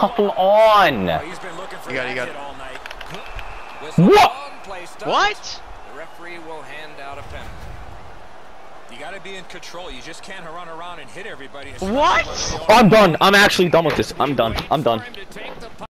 Come on! You got it. What? What? The referee will hand out a penalty. You got to be in control. You just can't run around and hit everybody. What? I'm done. I'm actually done with this. I'm done. I'm done.